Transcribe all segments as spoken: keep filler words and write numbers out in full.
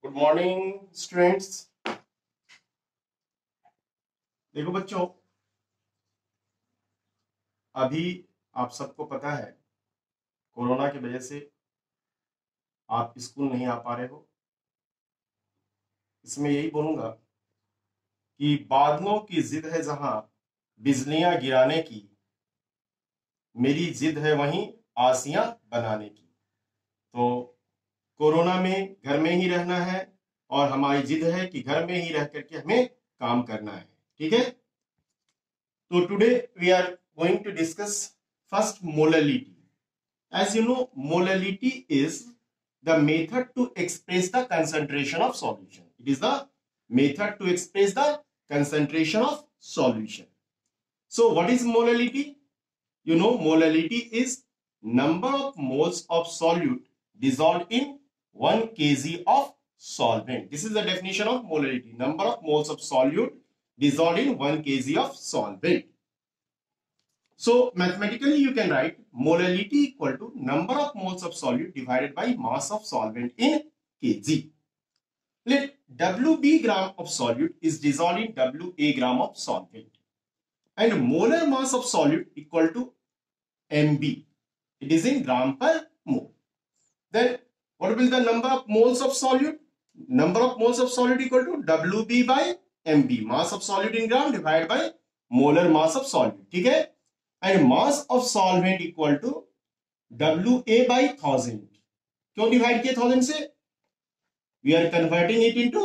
Good morning students. देखो बच्चों, अभी आप सबको पता है कोरोना की वजह से आप स्कूल नहीं आ पा रहे हो। इसमें यही बोलूंगा कि बादलों की जिद है जहां बिजलियां गिराने की, मेरी जिद है वहीं आसियां बनाने की। तो कोरोना में घर में ही रहना है और हमारी जिद है कि घर में ही रह करके हमें काम करना है। ठीक है, तो today we are going to discuss first molality. As you know, molality is the method to express the concentration of solution. It is the method to express the concentration of solution. So what is molality? You know, molality is number of moles of solute dissolved in one kilogram of solvent. This is the definition of molality. Number of moles of solute dissolved in one kilogram of solvent. So mathematically you can write molality equal to number of moles of solute divided by mass of solvent in kg. Let W B gram of solute is dissolved in W A gram of solvent and molar mass of solute equal to M B. It is in gram per mole. Then what will be the number of moles of solute? Number of moles of solute equal to W B by M B. Mass of solute in gram divided by molar mass of solute. ठीक है? And mass of solvent equal to W A by thousand. क्यों divide किया thousand से? We are converting it into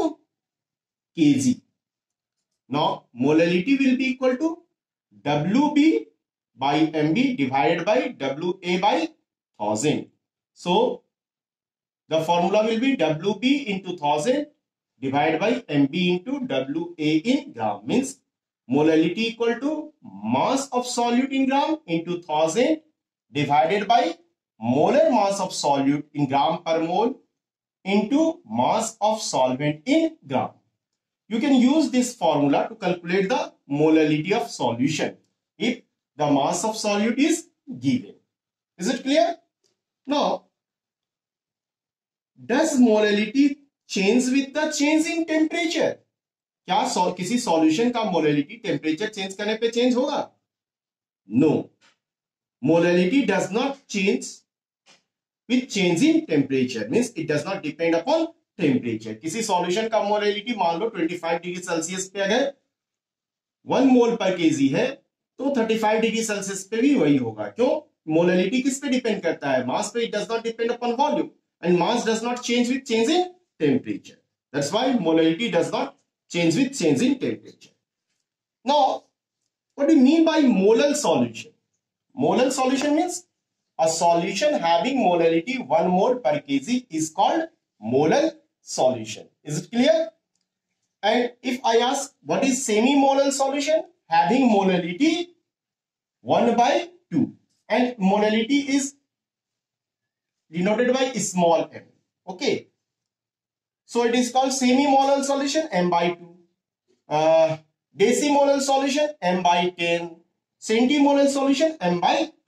kg. Now molality will be equal to W B by M B divided by W A by thousand. So the formula will be W B into thousand divided by M B into W A in gram. Means molality equal to mass of solute in gram into thousand divided by molar mass of solute in gram per mole into mass of solvent in gram. You can use this formula to calculate the molality of solution if the mass of solute is given. Is it clear? Now, does molality change with the change in temperature? क्या so, किसी solution का molality temperature change करने पे change होगा? No, molality does not change with change in temperature. Means it does not depend upon temperature. किसी solution का molality मान लो पच्चीस डिग्री सेल्सियस पे अगर वन मोल पर केजी है तो पैंतीस डिग्री सेल्सियस पे भी वही होगा। क्यों? मोलैलिटी किस पे डिपेंड करता है? मास पे। It does not depend upon volume and mass does not change with change in temperature. That's why molality does not change with change in temperature. Now, what do you mean by molar solution? Molar solution means a solution having molarity one mole per kg is called molar solution. Is it clear? And if I ask what is semi-molar solution? Having molarity one by two and molarity is denoted by small m. Okay. So it is called semi-molar solution m by two, uh, decimolar solution m by ten, centimolar solution m by